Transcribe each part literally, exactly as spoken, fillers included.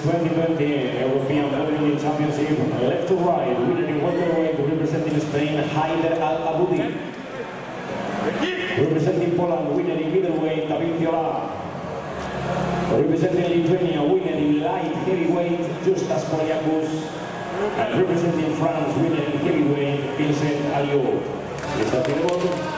twenty twenty European Bodybuilding Championship, left to right, winner in welterweight, representing Spain, Haider Al-Aboudi. Representing Poland, winner in middleweight, David Viola. Representing Lithuania, winner in light heavyweight, Justas Poliakus. And representing France, winner in heavyweight, Vincent Alliot. Esta tenemos.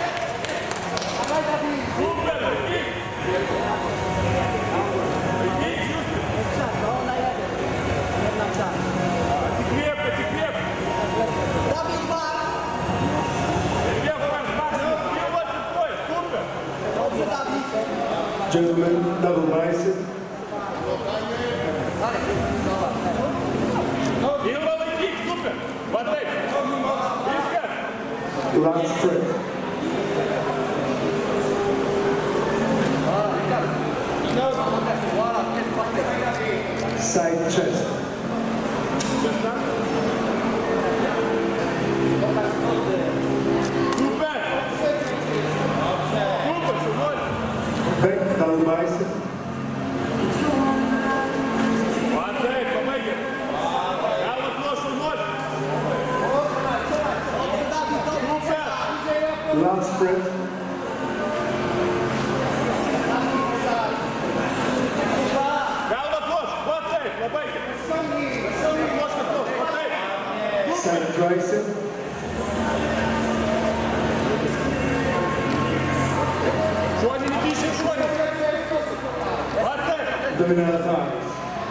Gentlemen, double bicep. Last strip. Side chest. Back, double bicep. Last sprint. Side tricep. Abdominal thighs.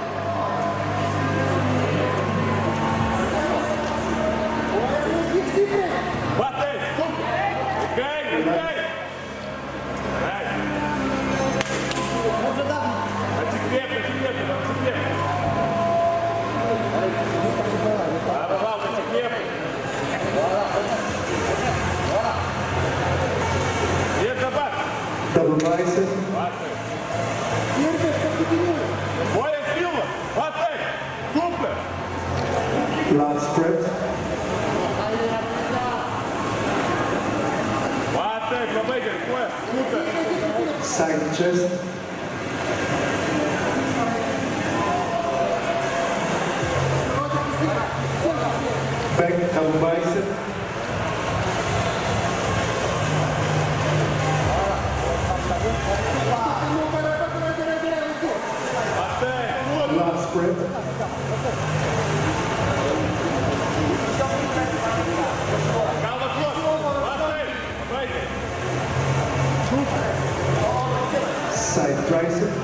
Double bicep. Last spread. Side chest. Back double bicep. Last spread. Side tricep.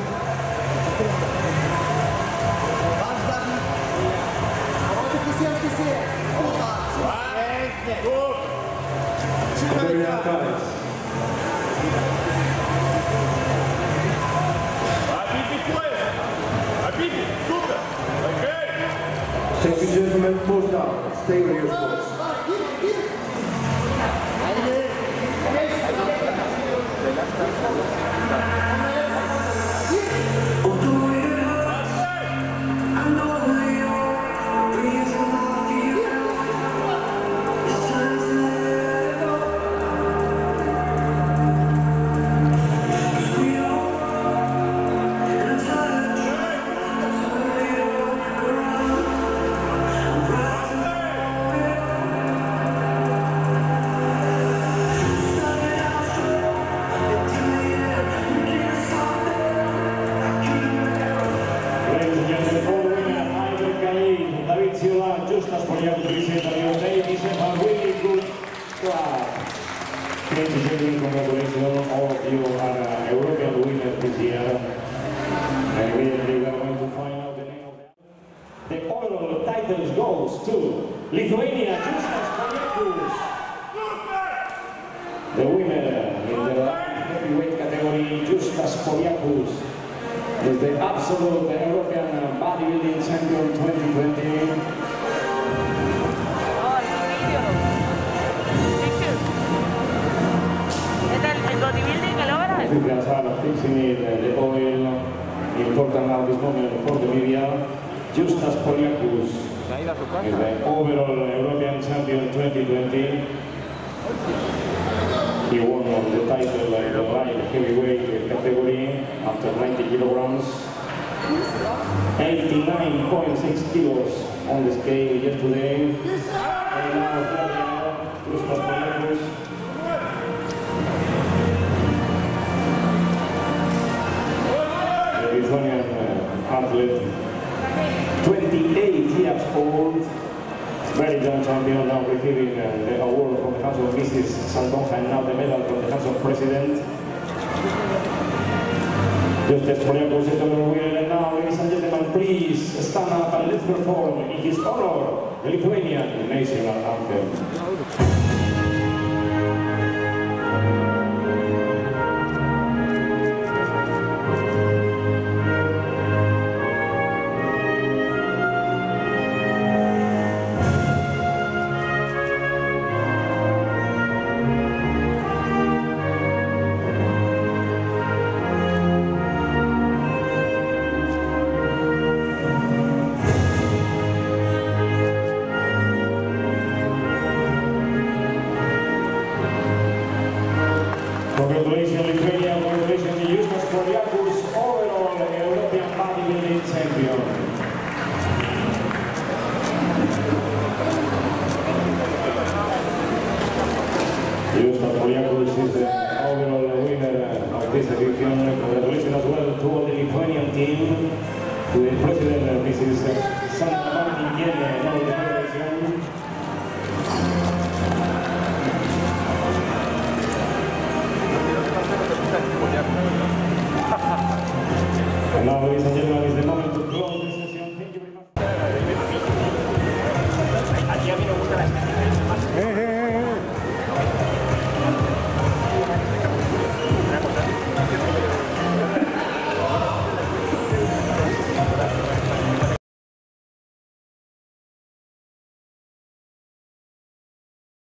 Abdominal thighs. Thank you, gentlemen. Pose down. Stay with your pose. Justas Poliakus, Vincent Alliot. This is a really good crowd. Ladies and gentlemen, congratulations. All of you are uh, European winners this year. And immediately we are going to find out the name of the... The overall titles goes to Lithuania, Justas Poliakus. The winner in the light heavyweight category, Justas Poliakus, is the absolute European bodybuilding champion twenty twenty. Fixing it, uh, the oil, important now this moment for the media. Justas Poliakus is the overall European champion twenty twenty. He won the title in the light heavyweight category after ninety kilograms. eighty-nine point six kilos on the scale yesterday. And now Flavia Justas Poliakus. The Lithuanian uh, athlete, twenty-eight years old, very young champion, now receiving uh, the award from the hands of Missus Santonja and now the medal from the hands of President. Justas Poliakus is the winner, and now, ladies and gentlemen, please stand up and let's perform in his honor the Lithuanian national anthem. Congratulations Lithuania, congratulations Justas Poliakus, overall European bodybuilding champion. Justas Poliakus is the overall winner of this edition. Congratulations as well to all the Lithuanian team, to the president, Missus Santa Martiniene, of the federation. And now